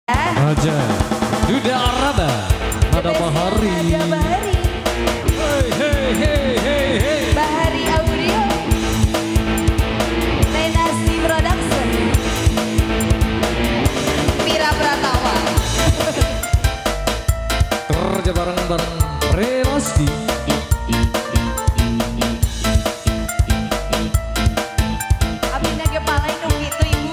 Raja Duda Araba Nada Bahari. Hey hey hey hey hey. Bahari Audio Renasi Production Mira Pratawa Kerja bareng-bareng Renasti. Abisnya kepala itu gitu ibu.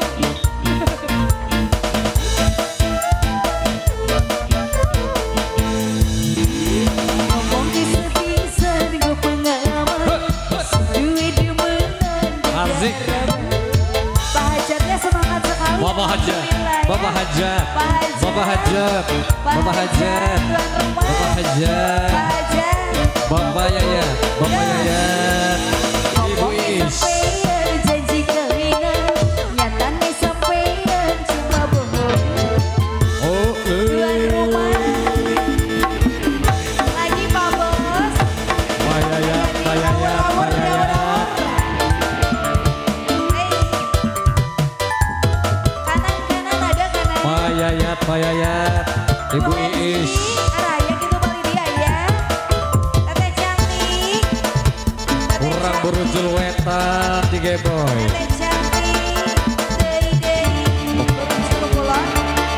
Ngomong kisah-kisah dengan pengalaman duit demenan. Asik. Pak Hajatnya semangat sekali. Bapak Hajat, Bapak Hajat, Bapak Hajat, Bapak Hajat, Bapak Hajat, Pak Hajat Bapak Yaya, Bapak Yaya, Ibu Is. janji kawingan nyatanya sampean cuma bohong. Oh, Tuan rumah lagi Pak Bos. Pak Yaya, Pak Yaya, Pak Yaya. Kanan-kanan ada kanan. Pak Yayat, Pak Yayat, Ibu Iis. Araya gitu balik dia ya. Teteh cantik. Kurang berujul wetan di Boy. Teteh cantik. Dei. Berujul kulon.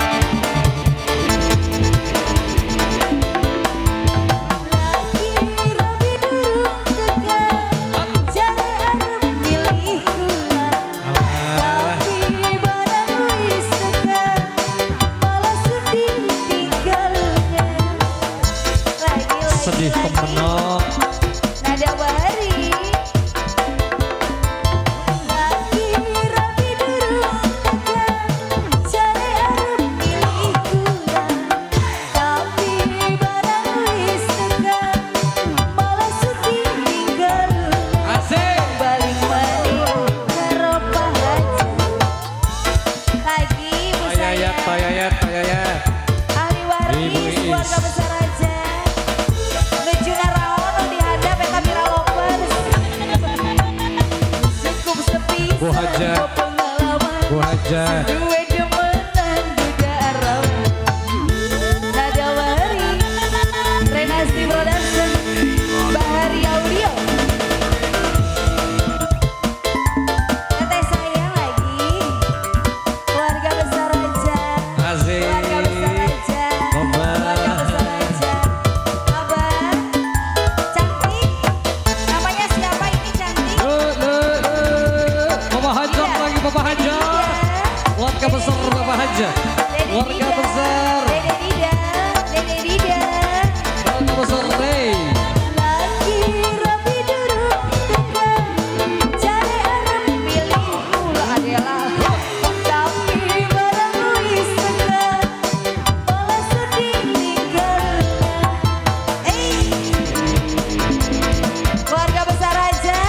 Lagi rapi durung tekan. Jare arep milih kulan. Tapi barang wis tekan. Malah sedih tinggalnya. Lagi-lagi Sedih temenok. Nada Bahari lagi rapi durung tekan. Jare arep milih kulan. Tapi barang wis tekan. Malah sedih tinggalnya. Asik. Balik maning karo Pak Hajat. Lagi Bu Pak Yayat, saya Pak Yayat, Pak Yayat. ahli waris Ibu Iis. keluarga besar aja. Nuju naraono dihadap eta Mira Lovers. Cukup sepi Bu Hajat. sareng pengalaman. Bu Hajat. Duwe demenan duda Arab. Nada Bahari Renasti Production Bahari Audio. Teteh sayang lagi keluarga besar aja. Asik. Keluarga besar aja. Abah. Keluarga besar aja. Abah cantik. Namanya siapa ini cantik? Bapak Hajat lagi, Bapak Hajat. Keluarga besar Bapak Hajat. Keluarga besar. Dede Dida. Keluarga besar Rey. Lagi rapi durung tekan. Jare arep milih kula adalah. Tapi barang wis tekan. Malah sedih tinggalnya. Keluarga besar aja.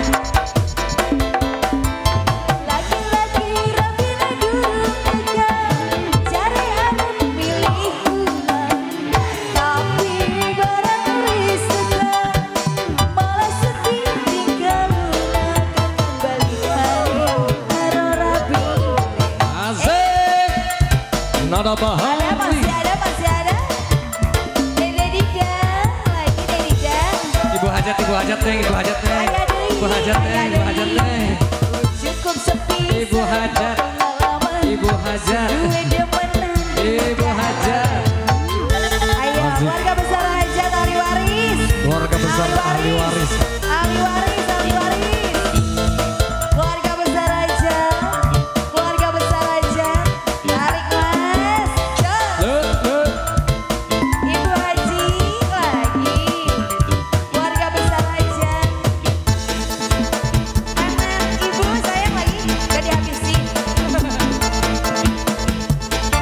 Lagi-lagi rapi durung tekan. Jare arep milih kulan. Tapi barang wis tekan. Malah sedih tinggalna. Balik maning karo rapi. Asik. Nada Bahari. Masih ada. Dede Dida. Lagi Dede Dida. Ibu Hajat, Ibu Hajat neng, Ibu Hajat neng. Ibu Hajat neng, Ibu Hajat neng. Cukup sepi Ibu Hajat. pengalaman. Ibu Hajat. Duwe demenan. Ibu Hajat. Ayo Masih. keluarga besar aja ahli waris. Keluarga besar ahli waris. Ahli waris. Keluarga besar aja. Keluarga besar aja. Tarik mas. Go. Ibu Haji lagi. Keluarga besar aja. Anak ibu sayang lagi. Gak dihabisin.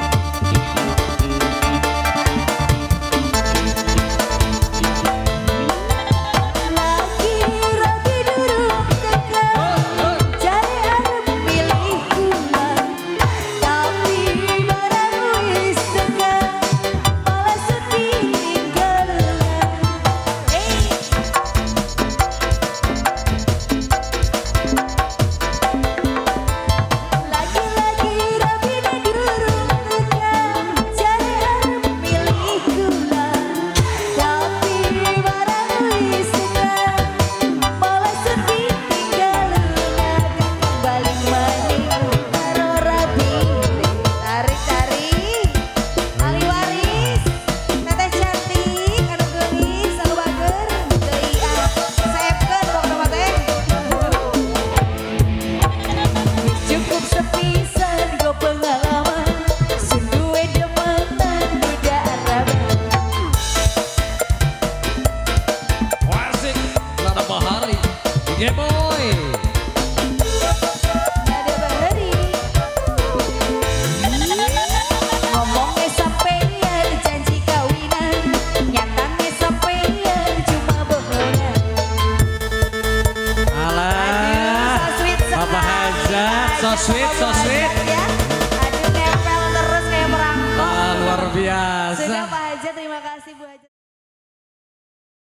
biasa. Sudah Pak Haja, terima kasih Bu Haja.